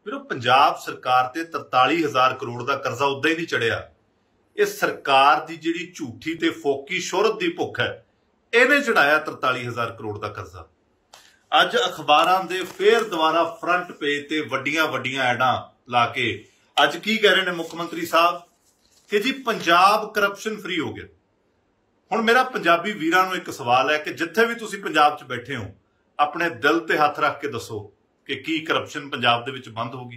ਵੀਰੋ ਪੰਜਾਬ ਸਰਕਾਰ ਤੇ 43,000 ਕਰੋੜ ਦਾ ਕਰਜ਼ਾ ਉਦਾਂ ਹੀ ਨਹੀਂ ਚੜਿਆ। ਇਹ ਸਰਕਾਰ ਦੀ ਜਿਹੜੀ ਝੂਠੀ ਤੇ ਫੋਕੀ ਸ਼ੋਹਰਤ ਦੀ ਭੁੱਖ ਹੈ, ਇਹਨੇ ਚੜਾਇਆ 43,000 ਕਰੋੜ ਦਾ ਕਰਜ਼ਾ। ਅੱਜ ਅਖਬਾਰਾਂ ਦੇ ਫੇਰ ਦੁਬਾਰਾ ਫਰੰਟ ਪੇਜ ਤੇ ਵੱਡੀਆਂ ਐਡਾਂ ਲਾ ਕੇ ਅੱਜ ਕੀ ਕਹਿ ਰਹੇ ਨੇ ਮੁੱਖ ਮੰਤਰੀ ਸਾਹਿਬ ਕਿ ਜੀ ਪੰਜਾਬ ਕਰਪਸ਼ਨ ਫ੍ਰੀ ਹੋ ਗਿਆ। ਹੁਣ ਮੇਰਾ ਪੰਜਾਬੀ ਵੀਰਾਂ ਨੂੰ ਇੱਕ ਸਵਾਲ ਹੈ ਕਿ ਜਿੱਥੇ ਵੀ ਤੁਸੀਂ ਪੰਜਾਬ 'ਚ ਬੈਠੇ ਹੋ, ਆਪਣੇ ਦਿਲ ਤੇ ਹੱਥ ਰੱਖ ਕੇ ਦੱਸੋ ਕਿ ਕੀ ਕਰਪਸ਼ਨ ਪੰਜਾਬ ਦੇ ਵਿੱਚ ਬੰਦ ਹੋ ਗਈ।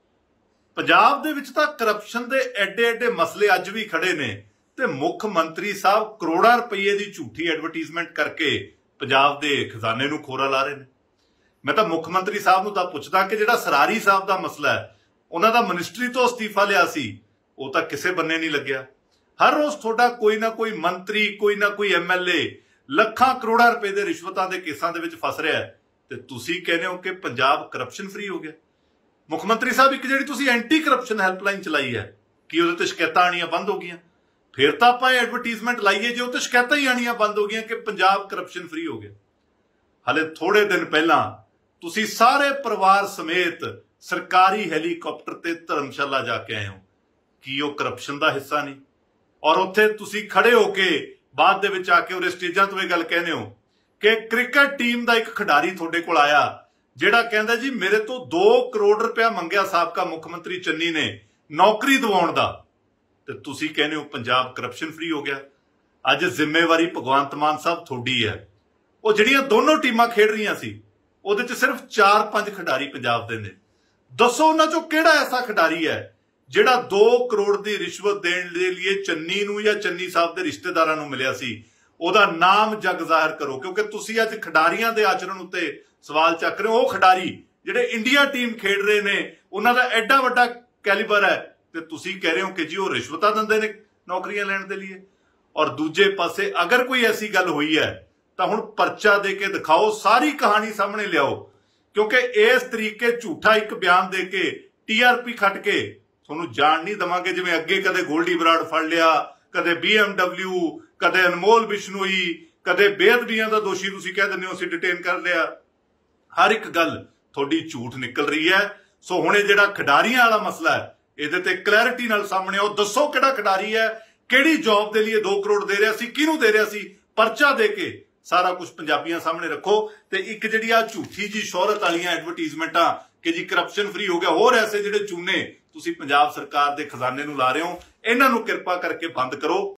ਪੰਜਾਬ ਦੇ ਵਿੱਚ ਤਾਂ ਕਰਪਸ਼ਨ ਦੇ ਐਡੇ ਮਸਲੇ ਅੱਜ ਵੀ ਖੜੇ ਨੇ ਤੇ ਮੁੱਖ ਮੰਤਰੀ ਸਾਹਿਬ ਕਰੋੜਾਂ ਰੁਪਏ ਦੀ ਝੂਠੀ ਐਡਵਰਟਾਈਜ਼ਮੈਂਟ ਕਰਕੇ ਪੰਜਾਬ ਦੇ ਖਜ਼ਾਨੇ ਨੂੰ ਖੋਰਾ ਲਾ ਰਹੇ ਨੇ। ਮੈਂ ਤਾਂ ਮੁੱਖ ਮੰਤਰੀ ਸਾਹਿਬ ਨੂੰ ਤਾਂ ਪੁੱਛਦਾ ਕਿ ਜਿਹੜਾ ਸਰਾਰੀ ਸਾਹਿਬ ਦਾ ਮਸਲਾ ਹੈ, ਉਹਨਾਂ ਦਾ ਮਿਨਿਸਟਰੀ ਤੋਂ ਅਸਤੀਫਾ ਲਿਆ ਸੀ, ਉਹ ਤਾਂ ਕਿਸੇ ਬੰਨੇ ਨਹੀਂ ਲੱਗਿਆ। ਹਰ ਰੋਜ਼ ਤੁਹਾਡਾ ਕੋਈ ਨਾ ਕੋਈ ਮੰਤਰੀ, ਕੋਈ ਨਾ ਕੋਈ ਐਮਐਲਏ ਲੱਖਾਂ ਕਰੋੜਾਂ ਰੁਪਏ ਦੇ ਰਿਸ਼ਵਤਾਂ ਦੇ ਕੇਸਾਂ ਦੇ ਵਿੱਚ ਫਸ ਰਿਹਾ ਤੇ ਤੁਸੀਂ ਕਹਿੰਦੇ ਹੋ ਕਿ ਪੰਜਾਬ ਕਰਪਸ਼ਨ ਫ੍ਰੀ ਹੋ ਗਿਆ। ਮੁੱਖ ਮੰਤਰੀ ਸਾਹਿਬ, ਇੱਕ ਜਿਹੜੀ ਤੁਸੀਂ ਐਂਟੀ ਕਰਪਸ਼ਨ ਹੈਲਪਲਾਈਨ ਚਲਾਈ ਹੈ, ਕੀ ਉਹਦੇ ਤੇ ਸ਼ਿਕਾਇਤਾਂ ਆਣੀਆਂ ਬੰਦ ਹੋ ਗਈਆਂ? ਫਿਰ ਤਾਂ ਆਪਾਂ ਐਡਵਰਟਾਈਜ਼ਮੈਂਟ ਲਾਈਏ ਜੇ ਉਹ ਤੇ ਸ਼ਿਕਾਇਤਾਂ ਹੀ ਆਣੀਆਂ ਬੰਦ ਹੋ ਗਈਆਂ ਕਿ ਪੰਜਾਬ ਕਰਪਸ਼ਨ ਫ੍ਰੀ ਹੋ ਗਿਆ। ਹਲੇ ਥੋੜੇ ਦਿਨ ਪਹਿਲਾਂ ਤੁਸੀਂ ਸਾਰੇ ਪਰਿਵਾਰ ਸਮੇਤ ਸਰਕਾਰੀ ਹੈਲੀਕਾਪਟਰ ਤੇ ਧਰਮਸ਼ਾਲਾ ਜਾ ਕੇ ਆਏ ਹੋ। ਕੀ ਉਹ ਕਰਪਸ਼ਨ ਦਾ ਹਿੱਸਾ ਨਹੀਂ? ਔਰ ਉੱਥੇ ਤੁਸੀਂ ਖੜੇ ਹੋ ਕੇ ਬਾਅਦ ਦੇ ਵਿੱਚ ਆ ਕੇ ਉਹਦੇ ਸਟੇਜਾਂ ਤੋਂ ਇਹ ਗੱਲ ਕਹਿੰਦੇ ਹੋ ਕਿ ਕ੍ਰਿਕਟ ਟੀਮ ਦਾ ਇੱਕ ਖਿਡਾਰੀ ਤੁਹਾਡੇ ਕੋਲ ਆਇਆ ਜਿਹੜਾ ਕਹਿੰਦਾ ਜੀ ਮੇਰੇ ਤੋਂ 2 ਕਰੋੜ ਰੁਪਇਆ ਮੰਗਿਆ ਸਾਬਕਾ ਮੁੱਖ ਮੰਤਰੀ ਚੰਨੀ ਨੇ ਨੌਕਰੀ ਦਿਵਾਉਣ ਦਾ, ਤੇ ਤੁਸੀਂ ਕਹਿੰਦੇ ਹੋ ਪੰਜਾਬ ਕਰਪਸ਼ਨ ਫ੍ਰੀ ਹੋ ਗਿਆ। ਅੱਜ ਜ਼ਿੰਮੇਵਾਰੀ ਭਗਵੰਤ ਮਾਨ ਸਾਹਿਬ ਤੁਹਾਡੀ ਹੈ। ਉਹ ਜਿਹੜੀਆਂ ਦੋਨੋਂ ਟੀਮਾਂ ਖੇਡ ਰਹੀਆਂ ਸੀ, ਉਹਦੇ 'ਚ ਸਿਰਫ 4-5 ਖਿਡਾਰੀ ਪੰਜਾਬ ਦੇ ਨੇ। ਦੱਸੋ ਉਹਨਾਂ 'ਚੋਂ ਕਿਹੜਾ ਐਸਾ ਖਿਡਾਰੀ ਹੈ ਜਿਹੜਾ 2 ਕਰੋੜ ਦੀ ਰਿਸ਼ਵਤ ਦੇਣ ਦੇ ਲਈ ਚੰਨੀ ਨੂੰ ਜਾਂ ਚੰਨੀ ਸਾਹਿਬ ਦੇ ਰਿਸ਼ਤੇਦਾਰਾਂ ਨੂੰ ਮਿਲਿਆ ਸੀ? ਉਹਦਾ ਨਾਮ ਜਗ ਜ਼ਾਹਿਰ ਕਰੋ, ਕਿਉਂਕਿ ਤੁਸੀਂ ਅੱਜ ਖਿਡਾਰੀਆਂ ਦੇ ਆਚਰਣ ਉੱਤੇ ਸਵਾਲ ਚੱਕ ਰਹੇ ਹੋ। ਉਹ ਖਿਡਾਰੀ ਜਿਹੜੇ ਇੰਡੀਆ ਟੀਮ ਖੇਡ ਰਹੇ ਨੇ, ਉਹਨਾਂ ਦਾ ਐਡਾ ਵੱਡਾ ਕੈਲੀਬਰ ਹੈ ਤੇ ਤੁਸੀਂ ਕਹਿ ਰਹੇ ਹੋ ਕਿ ਜੀ ਉਹ ਰਿਸ਼ਵਤਾਂ ਦਿੰਦੇ ਨੇ ਨੌਕਰੀਆਂ ਲੈਣ ਦੇ ਲਈ। ਔਰ ਦੂਜੇ ਪਾਸੇ ਅਗਰ ਕੋਈ ਐਸੀ ਗੱਲ ਹੋਈ ਹੈ ਤਾਂ ਹੁਣ ਪਰਚਾ ਦੇ ਕੇ ਦਿਖਾਓ, ਸਾਰੀ ਕਹਾਣੀ ਸਾਹਮਣੇ ਲਿਆਓ, ਕਿਉਂਕਿ ਇਸ ਤਰੀਕੇ ਝੂਠਾ ਇੱਕ ਬਿਆਨ ਦੇ ਕੇ TRP ਖੱਟ ਕੇ ਤੁਹਾਨੂੰ ਜਾਣ ਨਹੀਂ ਦੇਵਾਂਗੇ। ਜਿਵੇਂ ਅੱਗੇ ਕਦੇ ਗੋਲਡੀ ਬਰਾੜ ਫੜ ਲਿਆ, ਕਦੇ BMW, ਕਦੇ ਅਨਮੋਲ ਬਿਸ਼ਨੋਈ, ਕਦੇ ਬੇਅਦਬੀਆਂ ਦਾ ਦੋਸ਼ੀ ਤੁਸੀਂ ਕਹਿ ਦਿੰਦੇ ਹੋ ਅਸੀਂ ਡਿਟੇਨ ਕਰ ਲਿਆ। ਹਰ ਇੱਕ ਗੱਲ ਤੁਹਾਡੀ ਝੂਠ ਨਿਕਲ ਰਹੀ ਹੈ। ਸੋ ਹੁਣ ਇਹ ਜਿਹੜਾ ਖਿਡਾਰੀਆਂ ਵਾਲਾ ਮਸਲਾ ਹੈ, ਇਹਦੇ ਤੇ ਕਲੈਰਿਟੀ ਨਾਲ ਸਾਹਮਣੇ ਆਓ। ਦੱਸੋ ਕਿਹੜਾ ਖਿਡਾਰੀ ਹੈ, ਕਿਹੜੀ ਜੌਬ ਦੇ ਲਈ 2 ਕਰੋੜ ਦੇ ਰਿਹਾ ਸੀ, ਕਿਹਨੂੰ ਦੇ ਰਿਹਾ ਸੀ? ਪਰਚਾ ਦੇ ਕੇ ਸਾਰਾ ਕੁਝ ਪੰਜਾਬੀਆਂ ਸਾਹਮਣੇ ਰੱਖੋ। ਤੇ ਇੱਕ ਜਿਹੜੀ ਆ ਝੂਠੀ ਜੀ ਸ਼ੋਹਰਤ ਵਾਲੀਆਂ ਐਡਵਰਟਾਈਜ਼ਮੈਂਟਾਂ ਕਿ ਜੀ ਕਰਪਸ਼ਨ ਫ੍ਰੀ ਹੋ ਗਿਆ, ਹੋਰ ਐਸੇ ਜਿਹੜੇ ਚੂਨੇ ਤੁਸੀਂ ਪੰਜਾਬ ਸਰਕਾਰ ਦੇ ਖਜ਼ਾਨੇ ਨੂੰ ਲਾ ਰਹੇ ਹੋ, ਇਹਨਾਂ ਨੂੰ ਕਿਰਪਾ ਕਰਕੇ ਬੰਦ ਕਰੋ।